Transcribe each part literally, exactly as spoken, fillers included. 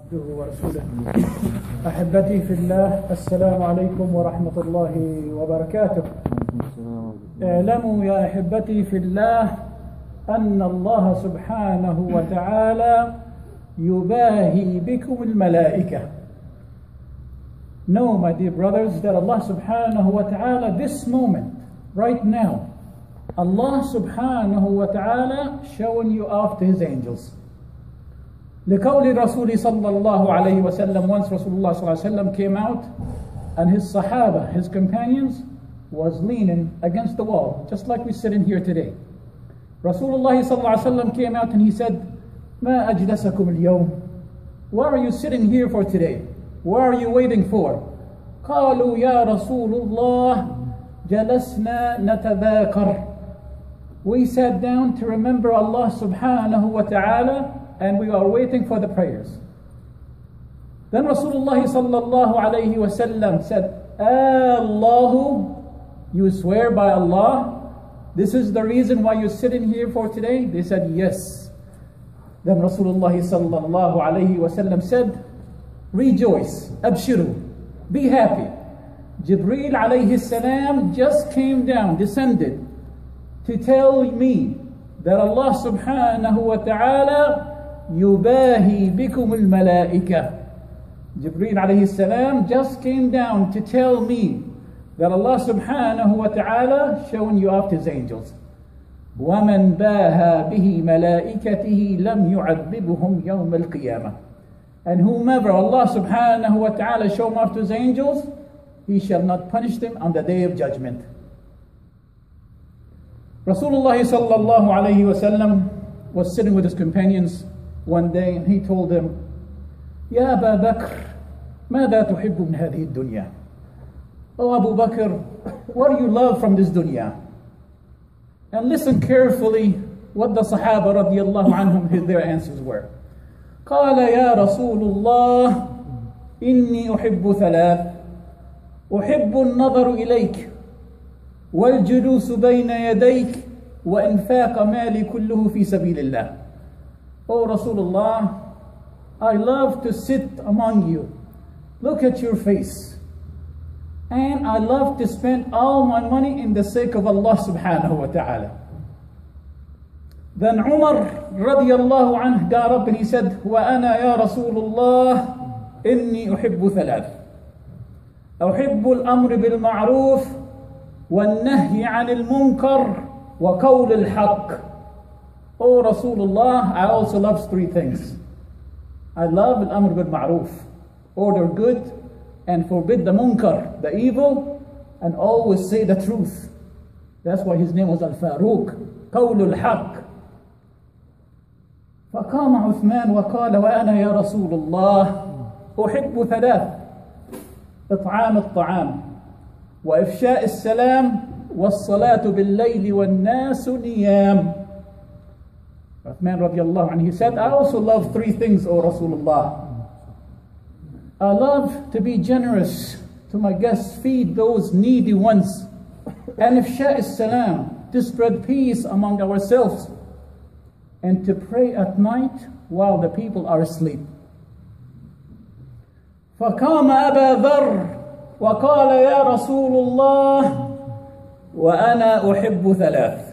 عبده ورسوله. أحبتي في الله، السلام عليكم ورحمة الله وبركاته. اعلموا يا أحبتي في الله أن الله سبحانه وتعالى يباهي بكم الملائكة. Know, my dear brothers, that Allah subhanahu wa ta'ala, this moment, right now, Allah subhanahu wa ta'ala showing you off to his angels. لقول رسول صلى الله عليه وسلم, once Rasulullah صلى الله عليه وسلم came out and his sahaba, his companions, was leaning against the wall, just like we're sitting here today. Rasulullah صلى الله عليه وسلم came out and he said, ما أجلسكم اليوم? What are you sitting here for today? What are you waiting for? قالوا يا رسول الله جلسنا نتذاكر. We sat down to remember Allah subhanahu wa ta'ala and we are waiting for the prayers. Then Rasulullah sallallahu alayhi wa sallam said, Allahu, you swear by Allah, this is the reason why you're sitting here for today? They said, yes. Then Rasulullah sallallahu alayhi wa sallam said, rejoice, abshiru, be happy. Jibreel alayhi salam just came down, descended to tell me that Allah subhanahu wa ta'ala yubahi bikum al-malaika. Jibreel alayhi salam just came down to tell me that Allah subhanahu wa ta'ala showing you off his angels. وَمَنْ بَاهَا بِهِ مَلَائِكَتِهِ لَمْ يُعَذِّبُهُمْ يَوْمَ الْقِيَامَةِ. And whomever Allah subhanahu wa ta'ala show off to his angels, he shall not punish them on the day of judgment. Rasulullah sallallahu alayhi wa sallam was sitting with his companions one day and he told them, Ya Abu Bakr, ماذا تحب من هذه الدنيا? Oh Abu Bakr, what do you love from this dunya? And listen carefully what the Sahaba radiallahu anhum, their answers were. قال يا رسول الله إني أحب ثلاث أحب النظر إليك والجلوس بين يديك وإنفاق مالي كله في سبيل الله. Oh Rasulullah, I love to sit among you, look at your face, and I love to spend all my money in the sake of Allah subhanahu wa ta'ala. Then Umar radiallahu anhu got up and he said, وَأَنَا يَا رَسُولُ اللَّهِ إِنِّي أُحِبُّ ثَلَاث أُحِبُّ الْأَمْرِ بِالْمَعْرُوفِ وَالنَّهْيِ عَنِ الْمُنْكَرِ وَقَوْلِ الْحَقِّ. Oh Rasulullah, I also love three things. I love al-amr bil ma'roof, order good and forbid the munkar, the evil, and always say the truth. That's why his name was Al-Faruq, قول الحق. فقام عثمان وقال وأنا يا رسول الله أحب ثلاث إطعام الطعام وإفشاء السلام والصلاة بالليل والناس نيام. Uthman radiallahu anhu, he said, I also love three things, O Rasulullah. I love to be generous to my guests, feed those needy ones, and ifsha' as-salam, to spread peace among ourselves, and to pray at night while the people are asleep. فقام أبا ذر وقال يا رسول الله وأنا أحب ثلاث.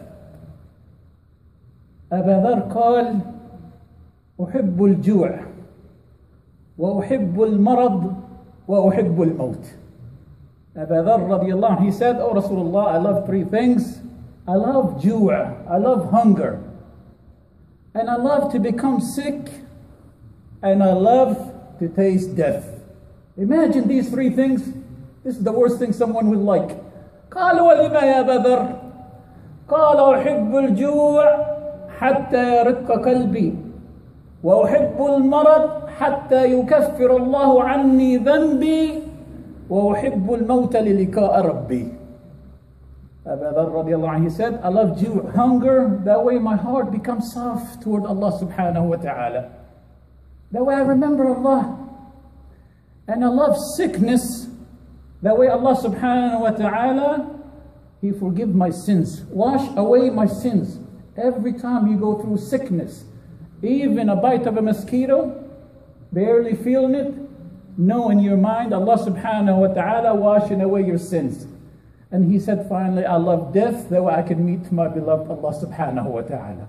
أبا ذر قال أحب الجوع وأحب المرض وأحب الموت. Abu Dharr radiallahu anhu, he said, Oh Rasulullah, I love three things. I love ju', I love hunger, and I love to become sick, and I love to taste death. Imagine these three things. This is the worst thing someone would like. قال ولما يا أبا ذر؟ قال أحب الجوع حتى يرق قلبي وأحب المرض حتى يكفر الله عني ذنبي وأحب الموت للقاء ربي. Abu Dharr radiallahu anhu, he said, I love Jew, hunger, that way my heart becomes soft toward Allah subhanahu wa ta'ala. That way I remember Allah. And I love sickness, that way Allah subhanahu wa ta'ala, He forgive my sins, wash away my sins. Every time you go through sickness, even a bite of a mosquito, barely feeling it, know in your mind Allah subhanahu wa ta'ala washing away your sins. And he said finally, I love death, that way I can meet my beloved Allah subhanahu wa ta'ala.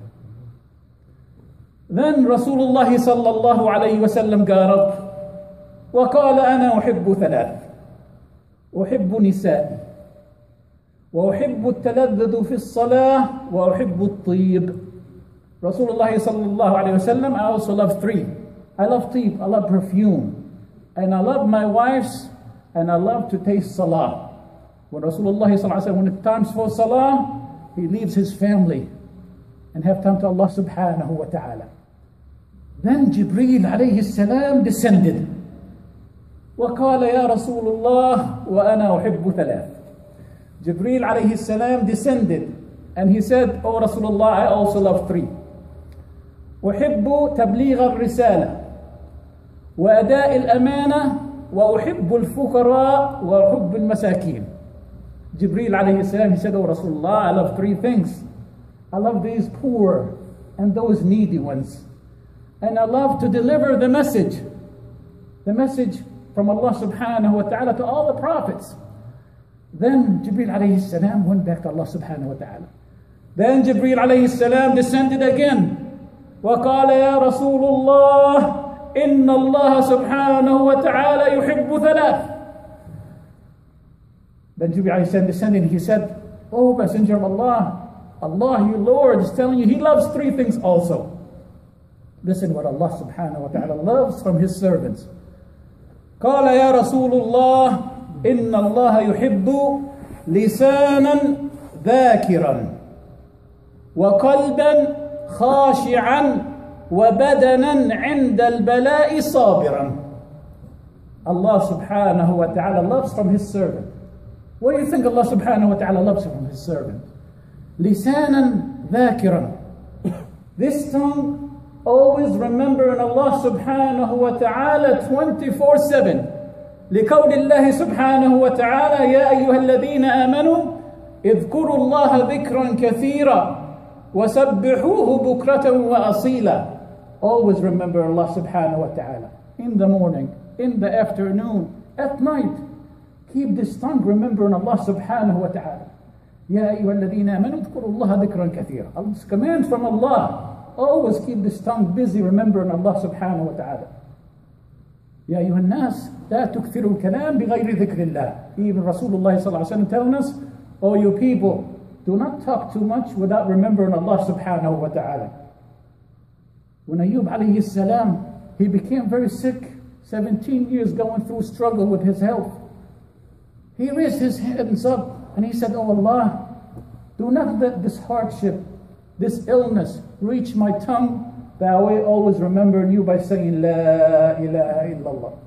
Then Rasulullah sallallahu alayhi wa sallam got up وقال أنا أحب ثلاث أحب نسائي وأحب التلذذ في الصلاة وأحب الطيب. Rasulullah sallallahu alayhi wa sallam, I also love three. I love طيب, I love perfume, and I love my wives, and I love to taste salah. When Rasulullah sallallahu alayhi wa sallam, when it comes for salah, he leaves his family and have time to Allah subhanahu wa ta'ala. Then Jibreel alayhi salam descended. وقال يا رسول الله وأنا أحب ثلاث. Jibreel alayhi salam descended and he said, Oh Rasulullah, I also love three. أحب تبليغ الرسالة وأداء الأمانة وأحب الفقراء وأحب المساكين. Jibreel alayhi salam, he said, Oh Rasulullah, I love three things. I love these poor and those needy ones. And I love to deliver the message. The message from Allah subhanahu wa ta'ala to all the prophets. Then Jibreel alayhi salam went back to Allah subhanahu wa ta'ala. Then Jibreel alayhi salam descended again. وقال يا رسول الله إن الله سبحانه وتعالى يحب ثلاث. Then Jibreel alayhi salam descended and he said, Oh Messenger of Allah, Allah your Lord is telling you He loves three things also. Listen what Allah subhanahu wa ta'ala loves from His servants. قال يا رسول الله إن الله يحب لسانا ذاكرا وقلبا خاشعا وبدنا عند البلاء صابرا. Allah subhanahu wa ta'ala loves from His servant. What do you think Allah subhanahu wa ta'ala loves from His servant? لسانا ذاكرا. This tongue always remembering Allah subhanahu wa ta'ala twenty-four seven. لقول الله سبحانه وتعالى يا أيها الذين آمنوا اذكروا الله ذكرا كثيرا وسبحوه بكرة وأصيلا. Always remember Allah subhanahu wa ta'ala. In the morning, in the afternoon, at night. Keep this tongue remembering Allah subhanahu wa ta'ala. يا أيها الذين آمنوا اذكروا الله ذكرا كثيرا. It's a command from Allah. Always keep this tongue busy remembering Allah subhanahu wa ta'ala. يا أيها الناس لا تكثروا الكلام بغير ذكر الله. Even Rasulullah sallallahu alaihi wasallam telling us, oh you people, do not talk too much without remembering Allah subhanahu wa ta'ala. When Ayub alayhi salam, he became very sick, seventeen years going through struggle with his health. He raised his hands up and he said, oh Allah, do not let this hardship, this illness reach my tongue, that I will always remember you by saying La ilaha illallah.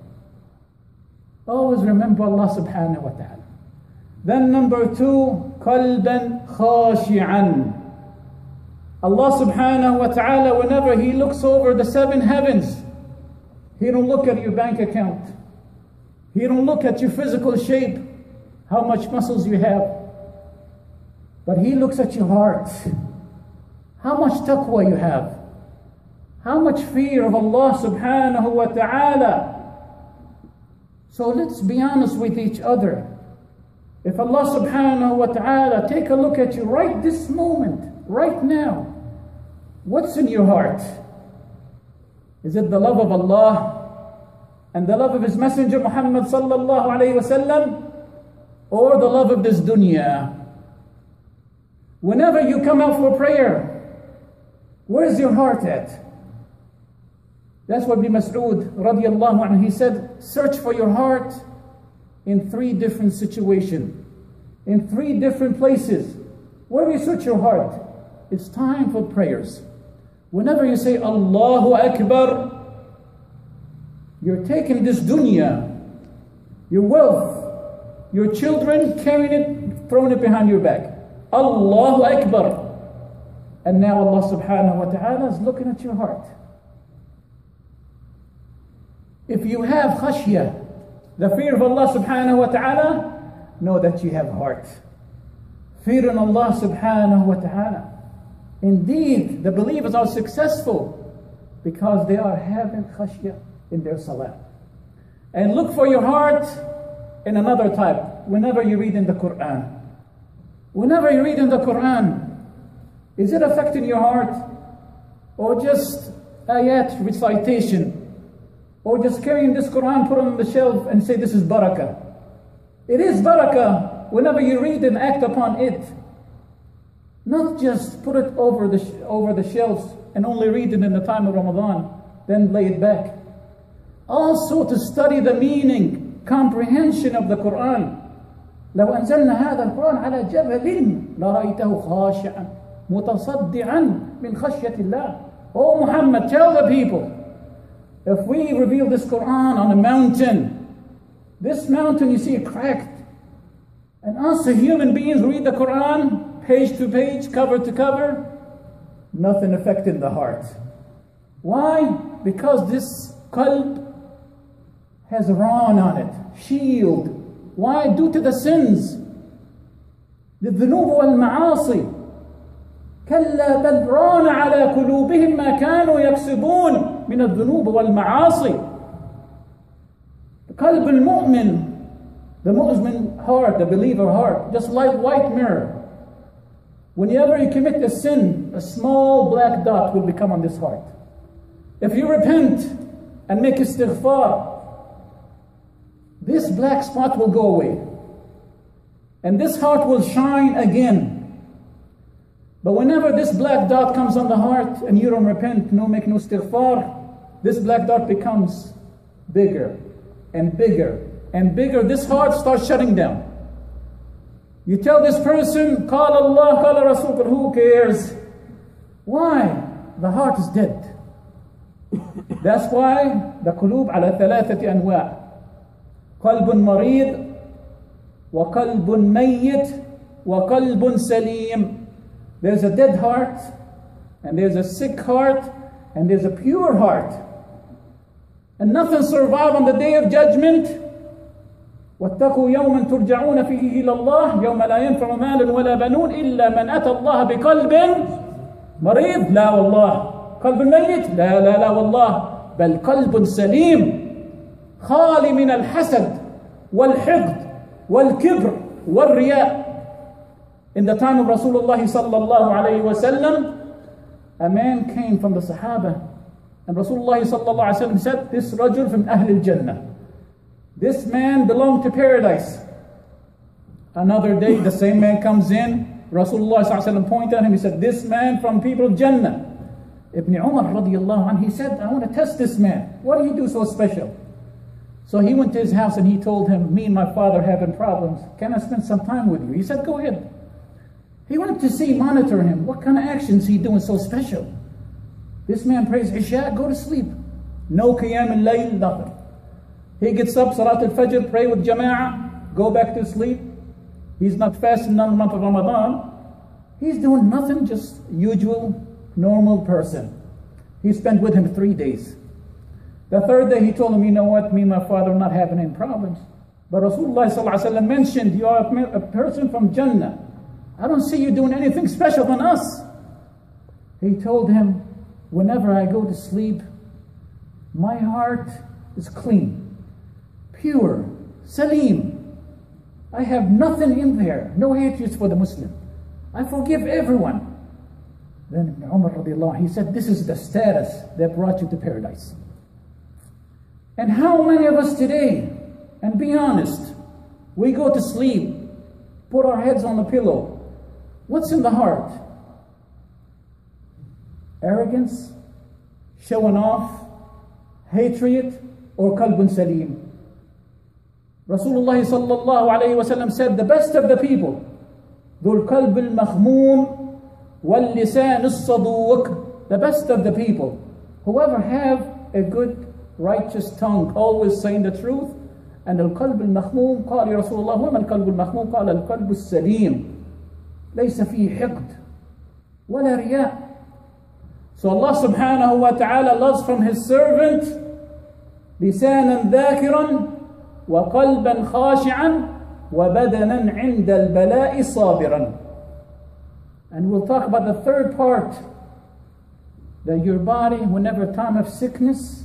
Always remember Allah subhanahu wa ta'ala. Then number two, qalban khashi'an. Allah subhanahu wa ta'ala, whenever He looks over the seven heavens, He don't look at your bank account. He don't look at your physical shape, how much muscles you have. But He looks at your heart. How much taqwa you have. How much fear of Allah subhanahu wa ta'ala. So let's be honest with each other. If Allah subhanahu wa ta'ala take a look at you right this moment, right now, what's in your heart? Is it the love of Allah and the love of His Messenger Muhammad sallallahu alayhi wa sallam, or the love of this dunya? Whenever you come out for prayer, where's your heart at? That's what Ibn Mas'ud radiallahu anhu, he said, search for your heart in three different situations, in three different places. Where do you search your heart? It's time for prayers. Whenever you say Allahu Akbar, you're taking this dunya, your wealth, your children, carrying it, throwing it behind your back. Allahu Akbar. And now Allah subhanahu wa ta'ala is looking at your heart. If you have khashya, the fear of Allah subhanahu wa ta'ala, know that you have heart. Fear in Allah subhanahu wa ta'ala. Indeed, the believers are successful because they are having khashya. in their salah. And look for your heart in another type. Whenever you read in the Quran, whenever you read in the Quran, is it affecting your heart? Or just ayat recitation? Or just carrying this Quran, put it on the shelf and say this is barakah? It is barakah whenever you read and act upon it. Not just put it over the, over the shelves and only read it in the time of Ramadan, then lay it back. Also to study the meaning, comprehension of the Quran. لو أنزلنا هذا القرآن على جبل لرأيته خاشعا متصدعا من خشية الله. Oh Muhammad, tell the people, if we reveal this Quran on a mountain, this mountain you see it cracked, and us the human beings read the Quran page to page, cover to cover, nothing affecting the heart. Why? Because this qalb has a ran on it, shield. Why? Due to the sins, للذنوب والمعاصي. كلا بل ران على قلوبهم ما كانوا يكسبون من الذنوب والمعاصي. The qalb al-mu'min, the mu'min heart, the believer heart, just like white mirror. Whenever you commit a sin, a small black dot will become on this heart. If you repent and make istighfar, this black spot will go away. And this heart will shine again. But whenever this black dot comes on the heart and you don't repent, no make no istighfar, this black dot becomes bigger and bigger and bigger. This heart starts shutting down. You tell this person, قال Allah, قال Rasul, but who cares? Why? The heart is dead. That's why the قلوب على ثلاثة أنواع. قلب مريض وقلب ميت وقلب سليم. There's a dead heart, and there's a sick heart, and there's a pure heart. And nothing survive on the day of judgment. واتقوا يوما ترجعون فيه إلى الله يوم لا ينفع مال ولا بنون إلا من أتى الله بقلب مريض. لا والله. قلب ميت؟ لا لا لا والله. بل قلب سليم خالي من الحسد والحقد والكبر والرياء. In the time of Rasulullah sallallahu alayhi wa sallam, a man came from the Sahaba, and Rasulullah sallallahu alayhi wa sallam said, this rajul from Ahl al-Jannah. This man belonged to paradise. Another day, the same man comes in, Rasulullah sallallahu alayhi wa sallam pointed at him, he said, this man from people of Jannah. Ibn Umar radiyallahu anhu, he said, I want to test this man. What do you do so special? So he went to his house and he told him, me and my father having problems. Can I spend some time with you? He said, go ahead. He wanted to see, monitor him. What kind of actions he doing so special? This man prays Isha, go to sleep. No Qiyam al-Layl, nothing. He gets up, Salat al-Fajr, pray with Jama'ah, go back to sleep. He's not fasting in the month of Ramadan. He's doing nothing, just usual, normal person. He spent with him three days. The third day he told him, you know what, me and my father are not having any problems. But Rasulullah sallallahu alaihi wasallam mentioned, you are a person from Jannah. I don't see you doing anything special than us. He told him, whenever I go to sleep, my heart is clean, pure, salim. I have nothing in there, no hatred for the Muslim. I forgive everyone. Then Ibn Umar radiallahu anh, he said, this is the status that brought you to paradise. And how many of us today, and be honest, we go to sleep, put our heads on the pillow. What's in the heart? Arrogance, showing off, hatred, or qalbun salim? Rasulullah sallallahu alayhi wa sallam said, the best of the people, ذو القلب المخموم واللسان الصدوق, the best of the people, whoever have a good, righteous tongue, always saying the truth. And القلب المخموم, قال يا رسول الله وما القلب المخموم؟ قال القلب السليم ليس فيه حقد ولا رياء. So Allah subhanahu wa ta'ala loves from his servant لسانا ذاكرا وقلبا خاشعا وبدنا عند البلاء صابرا. And we'll talk about the third part, that your body, whenever time of sickness,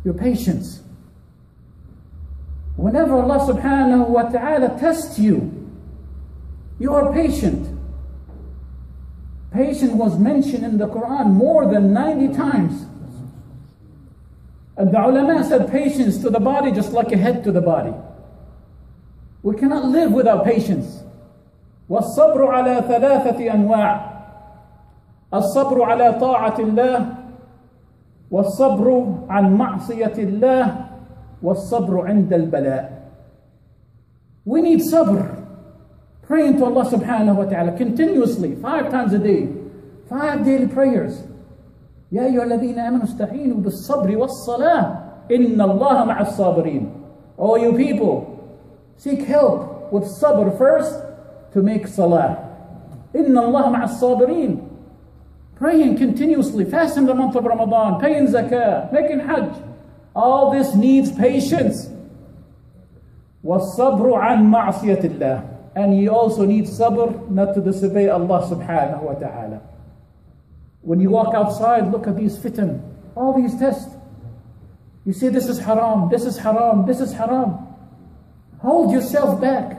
your patience. Whenever Allah subhanahu wa ta'ala tests you, you are patient. Patience was mentioned in the Quran more than ninety times. And the ulama said patience to the body just like a head to the body. We cannot live without patience. والصبر على ثلاثة أنواع. الصبر على طاعة الله، والصبر عن معصية الله، والصبر عند البلاء. We need sabr. Praying to Allah subhanahu wa ta'ala continuously, five times a day, five daily prayers. يا أيها الذين آمنوا استعينوا بالصبر والصلاة إن الله مع الصابرين. Oh, you people, seek help with sabr first to make salah. إن الله مع الصابرين. Praying continuously, fasting the month of Ramadan, paying zakah, making hajj. All this needs patience. وَالصَّبْرُ عَنْ مَعْصِيَةِ اللَّهِ. And you also need sabr not to disobey Allah subhanahu wa ta'ala. When you walk outside, look at these fitan, all these tests. You say this is haram, this is haram, this is haram. Hold yourself back.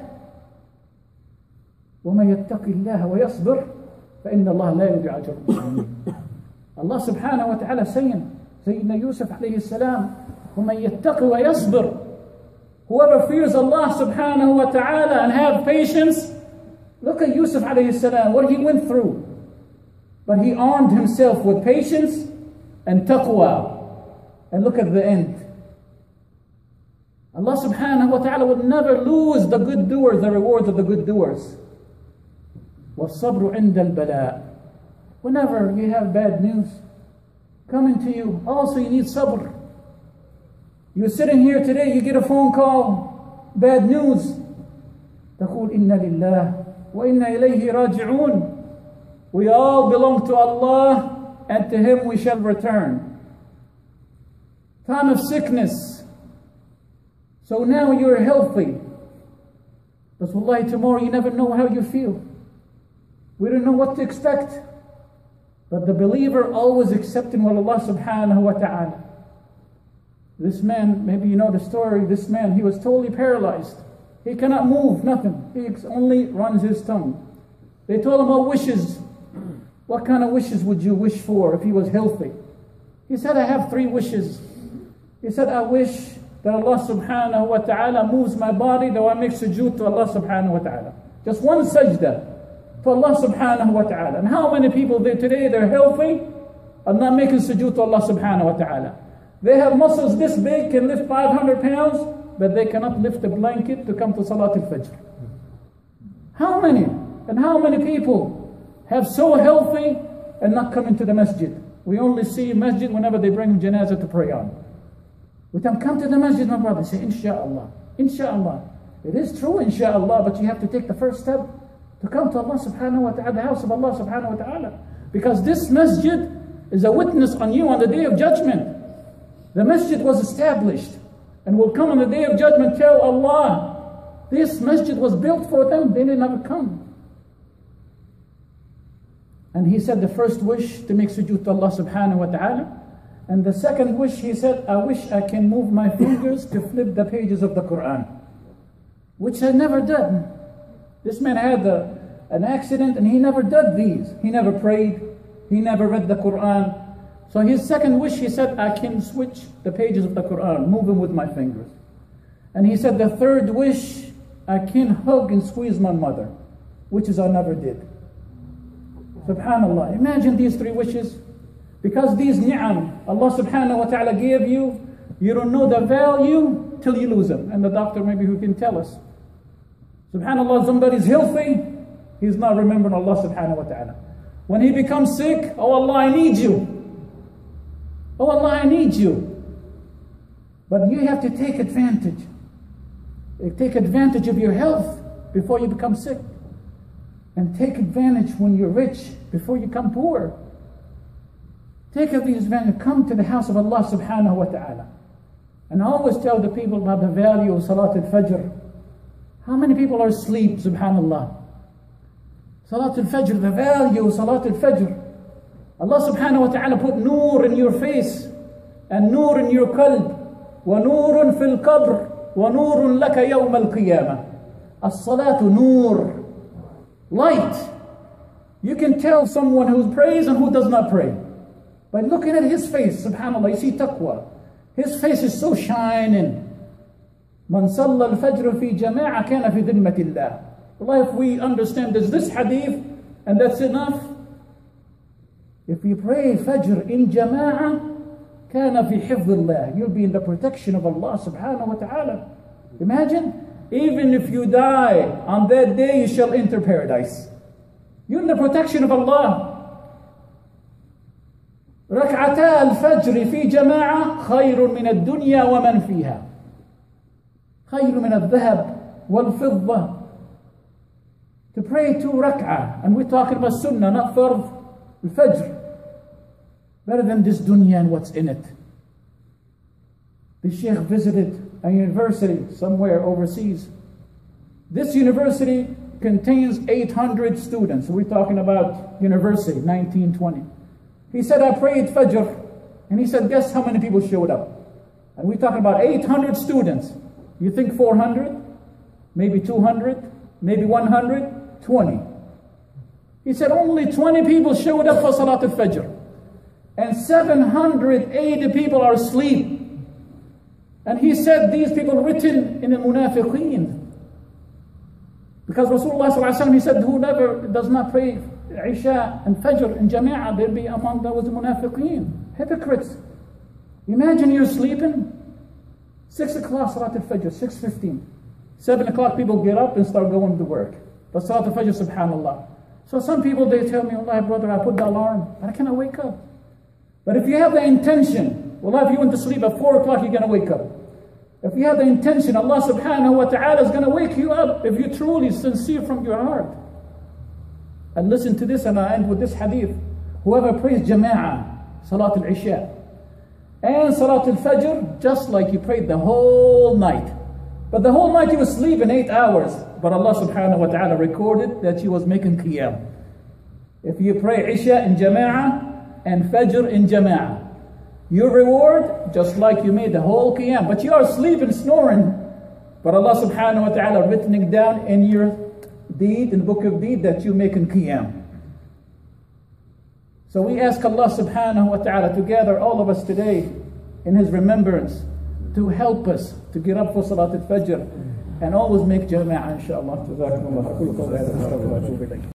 وَمَن يَتَّقِ اللَّهَ وَيَصْبِرْ فَإِنَّ اللَّهَ لَا يُضِيعُ أَجْرَ الْمُحْسِنِينَ. Allah subhanahu wa ta'ala saying, Sayyidina Yusuf alayhi salam, وَمَن يَتَّقِ وَيَصْبِرْ. Whoever fears Allah subhanahu wa ta'ala and have patience, look at Yusuf alayhi salam, what he went through. But he armed himself with patience and taqwa. And look at the end. Allah subhanahu wa ta'ala would never lose the good doers, the rewards of the good doers. وَالصَّبْرُ عِنْدَ الْبَلَاءِ. Whenever you have bad news coming to you, also you need sabr. You're sitting here today, you get a phone call, bad news. تقول إِنَّا لِلَّهِ وَإِنَّا إِلَيْهِ رَاجِعُونَ. We all belong to Allah, and to Him we shall return. Time of sickness. So now you're healthy. But wallahi, tomorrow you never know how you feel. We don't know what to expect. But the believer always accepting what Allah subhanahu wa ta'ala. This man, maybe you know the story, this man, he was totally paralyzed. He cannot move, nothing. He only runs his tongue. They told him, what wishes? What kind of wishes would you wish for if he was healthy? He said, I have three wishes. He said, I wish that Allah subhanahu wa ta'ala moves my body, that I make sujood to Allah subhanahu wa ta'ala. Just one sajda to Allah subhanahu wa ta'ala. And how many people there today, they're healthy and not making sujood to Allah subhanahu wa ta'ala? They have muscles this big, can lift five hundred pounds, but they cannot lift a blanket to come to Salat al-Fajr. How many? And how many people have so healthy and not coming to the masjid? We only see masjid whenever they bring janazah to pray on. We tell them, come to the masjid, my brother. Say, inshallah, inshallah. It is true, inshallah, but you have to take the first step to come to Allah subhanahu wa ta'ala, the house of Allah subhanahu wa ta'ala. Because this masjid is a witness on you on the day of judgment. The masjid was established and will come on the day of judgment, tell Allah, this masjid was built for them, they did never come. And he said the first wish to make sujood to Allah subhanahu wa ta'ala. And the second wish, he said, I wish I can move my fingers to flip the pages of the Quran. Which I never did. This man had a, an accident and he never did these. He never prayed. He never read the Quran. So his second wish, he said, I can switch the pages of the Quran, move them with my fingers. And he said the third wish, I can hug and squeeze my mother. Which is I never did. Subhanallah, imagine these three wishes. Because these ni'am Allah subhanahu wa ta'ala gave you, you don't know the value till you lose them. And the doctor maybe who can tell us. Subhanallah, somebody's healthy, he's not remembering Allah subhanahu wa ta'ala. When he becomes sick, oh Allah, I need you. Oh Allah, I need you. But you have to take advantage. Take advantage of your health before you become sick. And take advantage when you're rich before you become poor. Take advantage, come to the house of Allah subhanahu wa ta'ala. And I always tell the people about the value of Salat al-Fajr. How many people are asleep, subhanallah? Salat al-Fajr, the value of Salat al-Fajr. Allah subhanahu wa ta'ala put nur in your face and nur in your qalb. ونور في القبر ونور لك يوم القيامة. الصلاة نور, light. You can tell someone who prays and who does not pray by looking at his face. Subhanallah, you see taqwa. His face is so shining. من صلى الفجر في جماعة كان في ذمة الله. Well, if we understand this, this hadith, and that's enough. If you pray Fajr in Jama'ah, كان في حفظ الله. You'll be in the protection of Allah subhanahu wa ta'ala. Imagine, even if you die on that day, you shall enter paradise. You're in the protection of Allah. ركعتا الفجر في جماعة خير من الدنيا ومن فيها. خير من الذهب والفضة. To pray two rak'ah, and we're talking about sunnah, not fard, al-fajr. Better than this dunya and what's in it. The sheikh visited a university somewhere overseas. This university contains eight hundred students. We're talking about university, nineteen twenty. He said, I prayed Fajr. And he said, guess how many people showed up? And we're talking about eight hundred students. You think four hundred? Maybe two hundred? Maybe one hundred? twenty. He said only twenty people showed up for Salat al-Fajr. And seven hundred eighty people are asleep. And he said these people written in the munafiqeen. Because Rasulullah sallallahu alaihi wasallam, he said, whoever does not pray Isha and Fajr in Jama'ah, they'll be among those munafiqeen, hypocrites. Imagine you're sleeping, six o'clock Salat al-Fajr, six fifteen. seven o'clock people get up and start going to work. But Salat al-Fajr, subhanallah. So some people, they tell me, Allah, brother, I put the alarm, but I cannot wake up. But if you have the intention, well, if you went to sleep at four o'clock, you're going to wake up. If you have the intention, Allah subhanahu wa ta'ala is going to wake you up if you're truly sincere from your heart. And listen to this, and I end with this hadith. Whoever prays Jama'ah, Salat al-Isha, and Salat al-Fajr, just like you prayed the whole night. But the whole night you was sleeping eight hours. But Allah subhanahu wa ta'ala recorded that you was making qiyam. If you pray Isha in Jama'ah and Fajr in Jama'ah, your reward, just like you made the whole qiyam. But you are sleeping, snoring. But Allah subhanahu wa ta'ala written it down in your deed, in the book of deed, that you making qiyam. So we ask Allah subhanahu wa ta'ala to gather all of us today in His remembrance, to help us to get up for Salat al-Fajr and always make Jama'ah, inshaAllah.